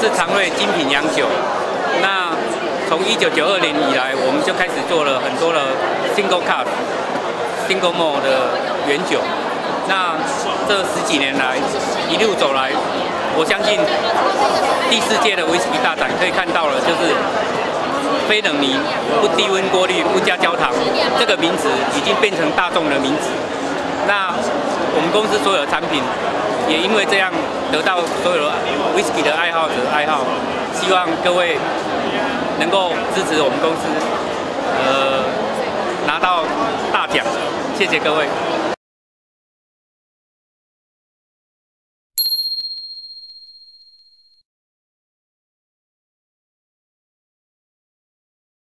是常瑞精品洋酒。那从1992年以来，我们就开始做了很多的 single cask、single malt 的原酒。那这10几年来，一路走来，我相信第4届的威士忌大展可以看到了，就是非冷凝、不低温过滤、不加焦糖，这个名词已经变成大众的名词。那我们公司所有的产品也因为这样得到所有的威士忌的爱好者爱好，希望各位能够支持我们公司，拿到大奖，谢谢各位。